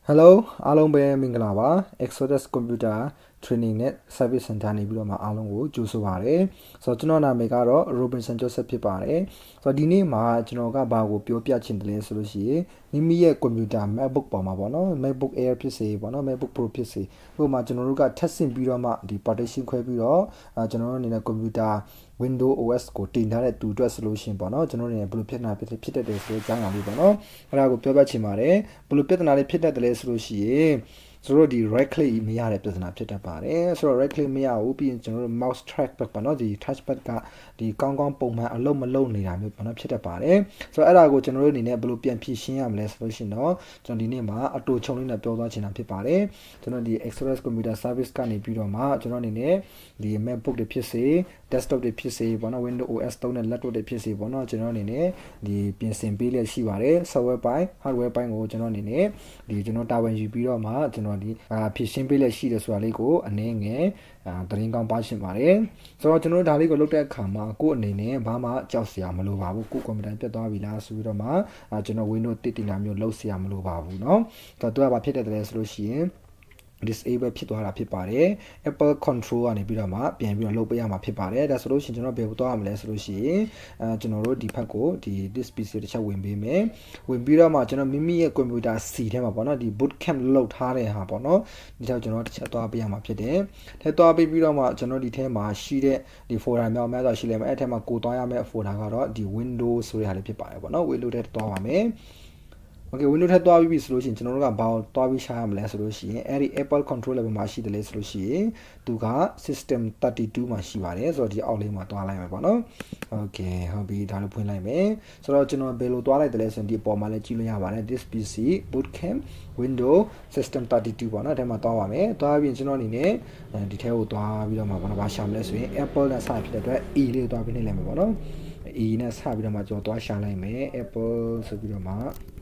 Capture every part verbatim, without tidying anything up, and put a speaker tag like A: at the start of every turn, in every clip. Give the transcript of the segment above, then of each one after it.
A: Hello, along by Mingalava, Exodus Computer Training Net Service Center Nibulama Alongo, Jusuvare, so Tunona Megaro, Robinson Joseph Pipare, so Dini Ma, Jinoga Bago, Piopia Chindle Solushi, Nimi Computer, MacBook Pomabono, MacBook Air P C, Bono, MacBook Pro P C, Roma Genoruga testing Birama, the partition Quebiro, General in a computer. Windows O S ko tinထားတဲ့တူတွက် solution ပေါ့နော်ကျွန်တော်တို့ဘယ်လိုဖြစ်နာဖြစ်ဖြစ်တတ်တယ်ဆိုတဲ့အကြောင်းအရာလေးပေါ့နော်အဲ့ဒါကိုပြောပြချင်ပါတယ်ဘယ်လိုပြဿနာလေးဖြစ်တတ်တယ်လဲဆိုလို့ရှိရင်ဆိုတော့ဒီ right click မရတဲ့ပြဿနာဖြစ်တတ်ပါတယ်ဆိုတော့ right click မရဘူးပြီးရင်ကျွန်တော်တို့ mouse trackpad ပေါ့နော်ဒီ touchpad ကဒီကောင်းကောင်းပုံမှန်အလုံးမလုံးနေတာမျိုးပေါ့နော်ဖြစ်တတ်ပါတယ်ဆိုတော့အဲ့ဒါကိုကျွန်တော်တို့အနေနဲ့ဘယ်လိုပြန်ဖြေရှင်းရမလဲဆိုလို့ရှိရင်တော့ကျွန်တော်ဒီနေ့မှာအတူချုံလေးနဲ့ပြောသွားချင်တာဖြစ်ပါတယ်ကျွန်တော်ဒီ Express Computer Service ကနေပြီးတော့မှကျွန်တော်အနေနဲ့ဒီ MacBook တွေဖြစ်စေ desktop တွေဖြစ်စေပေါ့နော် Windows O S သုံးတဲ့ laptop တွေဖြစ်စေပေါ့နော်ကျွန်တော်အနေနဲ့ဒီပြင်ဆင်ပေးလျက်ရှိပါတယ် software ပိုင်း hardware ပိုင်းကိုကျွန်တော်အနေနဲ့ဒီကျွန်တော်တာဝန်ယူပြီးတော့မှကျွန်တော်ဒီဖြည့်ရှင်းပေးလျက်ရှိတယ်ဆိုတာလေးကိုအနေငယ်သတင်းကောင်းပါရှင်းပါတယ်ဆိုတော့ကျွန်တော်ဒါလေးကိုလုပ်တဲ့အခါမှာကိုယ့်အနေနဲ့ဘာမှကြောက်စရာမလိုပါဘူးကိုယ့်ကွန်ပျူတာပြတ်သွားပြီလားဆိုပြီးတော့မှကျွန်တော် Windows တက်တင်တာမျိုးလုပ်စရာမလိုပါဘူးเนาะဆိုတော့သူကဘာဖြစ်တယ်လဲဆိုလို့ရှိရင်disable ဖြစ်သွားတာဖြစ်ပါတယ် Apple Control ကနေပြီးတော့မှပြန်ပြီးတော့လုပ်ပေးရမှာဖြစ်ပါတယ်ဒါဆိုလို့ရှိရင်ကျွန်တော်ဘယ်ကိုသွားရမလဲဆိုလို့ရှိရင်အဲကျွန်တော်တို့ဒီဘက်ကိုဒီ this P C တစ်ချက်ဝင်ပေးမယ်ဝင်ပြီးတော့မှကျွန်တော်မိမိရဲ့ computer C ထဲမှာပေါ့နော်ဒီ BootCamp လောက်ထားတဲ့ဟာပေါ့နော်ဒီကြောင့်ကျွန်တော်တစ်ချက်သွားပေးရမှာဖြစ်တယ်ထဲသွားပေးပြီးတော့မှကျွန်တော်ဒီထဲမှာရှိတဲ့ဒီ folder များများစွာရှိလိမ့်မယ်အဲ့ထဲမှာကိုသွားရမယ့် folder ကတော့ဒီ Windows ဆိုတဲ့ဟာလေးဖြစ်ပါတယ်ပေါ့နော် Windows ထဲသွားပါမယ်Okay, Windows ထပ်သွားပြီးပြီဆိုလို့ရှိရင်ကျွန်တော်တို့ကဘာသွားပြီးရှာရမလဲဆိုလို့ရှိရင်အဲ့ဒီ Apple Control level မှာရှိတယ်လေဆိုလို့ရှိရင်သူက System thirty-two မှာရှိပါတယ်ဆိုတော့ဒီအောက်လေးမှာသွားလိုက်မယ်ပေါ့နော် Okay ဟုတ်ပြီဒါလို့ဖွင့်လိုက်မယ်ဆိုတော့ကျွန်တော်ဘယ်လိုသွားလိုက်တယ်လဲဆိုရင်ဒီအပေါ်မှာလည်းကြည့်လို့ရပါတယ် This P C BootCamp Windows System thirty-two ပေါ့နော်အဲ့ထဲမှာသွားပါမယ်သွားပြီးကျွန်တော်အနေနဲ့ဒီထဲကိုသွားပြီးတော့မှဘာဘာရှာမလဲဆိုရင် Apple နဲ့စဖြစ်တဲ့အတွက် E လေးကိုသွားပြီးနှိပ်လိုက်မယ်ပေါ့နော် E နဲ့စပြီးတော့မှကျွန်တော်သွားရှာလိုက်မယ် Apple ဆိုပြီးတော့မှ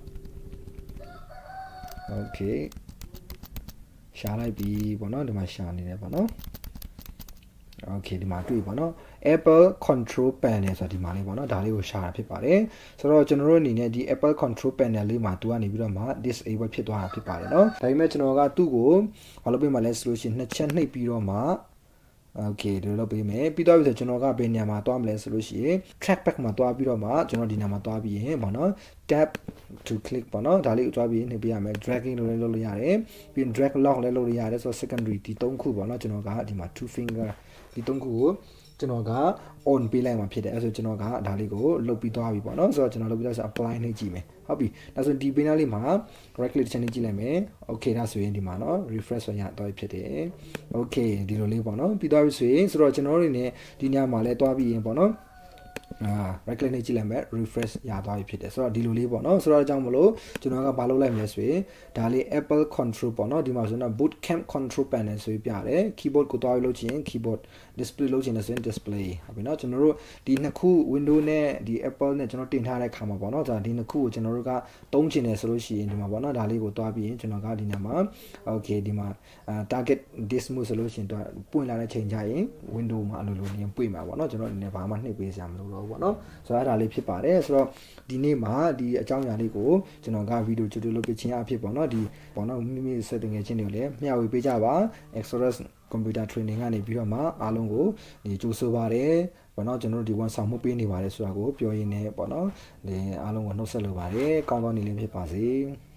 A: Okay ရှာလိုက်ပြီပေါ့နော်ဒီမှာရှာနေတယ်ပေါ့နော် Okay ဒီမှာတွေ့ပေါ့နော် Apple Control Panel ဆိုတာဒီမှာလေးပေါ့နော်ဒါလေးကိုရှာတာဖြစ်ပါတယ်ဆိုတော့ကျွန်တော်တို့အနေနဲ့ဒီ Apple Control Panel လေးမှာသူကနေပြီးတော့မှ disable ဖြစ်သွားတာဖြစ်ပါတယ်เนาะဒါပေမဲ့ကျွန်တော်ကသူ့ကိုဘာလုပ်ပေးမှလဲဆိုလို့ရှိရင်နှစ်ချက်နှိပ်ပြီးတော့မှ Okay ဒီလိုလုပ်ပေးမယ်ပြီးတော့ပြီးဆိုကျွန်တော်ကဘယ်နေရာမှာသွားမလဲဆိုလို့ရှိရင် trackpad မှာသွားပြီးတော့မှကျွန်တော်ဒီနေရာမှာသွားပြီးရင်ပေါ့နော် tab to click ပေါ့နော်ဒါလေးကိုသွားပြီးနှိပ်ပေးရမယ် dragging လို့လည်းလုပ်လို့ရတယ်ပြီးရင် drag lock လည်းလုပ်လို့ရတယ်ဆိုတော့ secondary ဒီသုံးခုပေါ့နော်ကျွန်တော်ကဒီမှာ two finger ဒီသုံးခုကိုကျွန်တော်က on ပေးလိုက်မှာဖြစ်တယ်အဲဆိုကျွန်တော်ကဒါလေးကိုလုပ်ပြီးသွားပြီပေါ့နော်ဆိုတော့ကျွန်တော်လုပ်ပြီးတော့ဆို apply နှိပ်ကြည့်မယ်ဟုတ်ပြီဒါဆိုဒီ panel လေးမှာ right click တစ်ချက်နှိပ်ကြည့်လိုက်မယ် okay ဒါဆိုရင်ဒီမှာနော် refresh ဆိုရတော့ဖြစ်တယ် okay ဒီလိုလေးပေါ့နော်ပြီးသွားပြီဆိုရင်ဆိုတော့ကျွန်တော်တို့နေဒီညမှာလဲသွားပြီးရင်ပေါ့နော်အာ right click နှိပ်ကြည့်လိုက်မယ် refresh ရသွားပြီဖြစ်တယ်ဆိုတော့ဒီလိုလေးပေါ့နော်ဆိုတော့အကြောင်းမလို့ကျွန်တော်ကဘာလုပ်လိုက်မလဲဆိုရင်ဒါလေး Apple Control ပေါ့နော်ဒီမှာဆိုတော့ BootCamp Control Panel ဆိုပြရတယ် keyboard ကိုသွားပြီးလုပ်ချင် keyboard display လုပ်ချင်တယ်ဆိုရင် display ဟုတ်ပြီနော်ကျွန်တော်တို့ဒီနှစ်ခု Windows နဲ့ဒီ Apple နဲ့ကျွန်တော်တင်ထားတဲ့ခါမှာပေါ့နော်ဒါဒီနှစ်ခုကိုကျွန်တော်တို့ကသုံးချင်တယ်ဆိုလို့ရှိရင်ဒီမှာပေါ့နော်ဒါလေးကိုသွားပြီးရင်ကျွန်တော်ကဒီနေရာမှာ okay ဒီမှာ target this mode ဆိုလို့ရှိရင်တော့ပွင့်လာတဲ့ချိန်ကြရင် Windows မှာအလိုလိုနေပွင့်မှာပေါ့နော်ကျွန်တော်အနေနဲ့ဘာမှနှိပ်ပေးစရာမလိုတော့ဘူးပေါ့နော်ဆိုတော့အဲ့ဒါလေးဖြစ်ပါတယ်ဆိုတော့ဒီနေ့မှာဒီအကြောင်းအရာလေးကိုကျွန်တော်ကဗီဒီယိုကြိုတိုလုပ်ပေးခြင်းအဖြစ်ပေါ့နော်ဒီပေါ့နော်မိမိစက်တင်ငယ်ချင်းတွေကိုလည်းမျှဝေပေးကြပါ Express Computer Training ကနေပြီးတော့မှအားလုံးကိုဒီကြိုးဆိုပါတယ်ပေါ့နော်ကျွန်တော်တို့ဒီဝန်ဆောင်မှုပေးနေပါတယ်ဆိုတာကိုပြောရင်းနဲ့ပေါ့နော်ဒီအားလုံးကိုနှုတ်ဆက်လိုပါတယ်ကောင်းကောင်းနေလေးဖြစ်ပါစေ